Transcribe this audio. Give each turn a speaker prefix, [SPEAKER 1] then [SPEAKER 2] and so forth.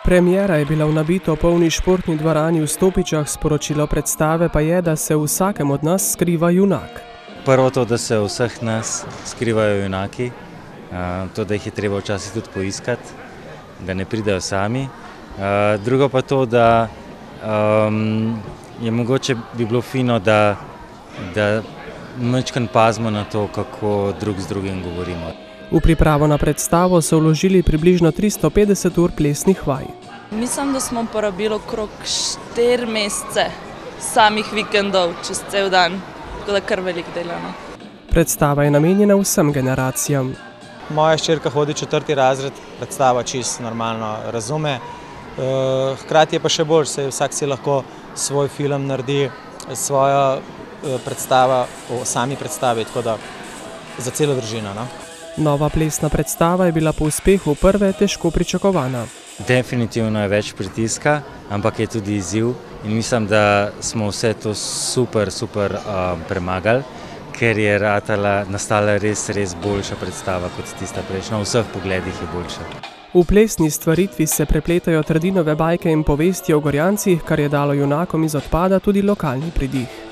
[SPEAKER 1] Premiera je bila v nabito polni športni dvorani v Stopičah, sporočilo predstave pa je, da se v vsakem od nas skriva junak.
[SPEAKER 2] Prvo to, da se v vseh nas skrivajo junaki, to, da jih je treba včasih tudi poiskati, da ne pridejo sami. Drugo pa to, da je mogoče bi bilo fino, da majčkeno pazimo na to, kako drug z drugim govorimo.
[SPEAKER 1] V pripravo na predstavo so vložili približno 350 ur plesnih vaj.
[SPEAKER 3] Mislim, da smo porabili okrog 4 mesece samih vikendov čez cel dan, tako da kar veliko delamo.
[SPEAKER 1] Predstava je namenjena vsem generacijam.
[SPEAKER 4] Moja hčerka hodi 4. razred, predstava čisto normalno razume. Hkrati je pa še bolj, saj vsak si lahko svoj film naredi, svojo predstava o sami predstavi, tako da za celo družino. No?
[SPEAKER 1] Nova plesna predstava je bila po uspehu prve težko pričakovana.
[SPEAKER 2] Definitivno je več pritiska, ampak je tudi izziv in mislim, da smo vse to super premagali, ker je nastala res boljša predstava kot tista prejšnja. V vseh pogledih je boljša.
[SPEAKER 1] V plesni stvaritvi se prepletajo Trdinove bajke in povesti o Gorjancih, kar je dalo junakom iz Odpada tudi lokalni pridih.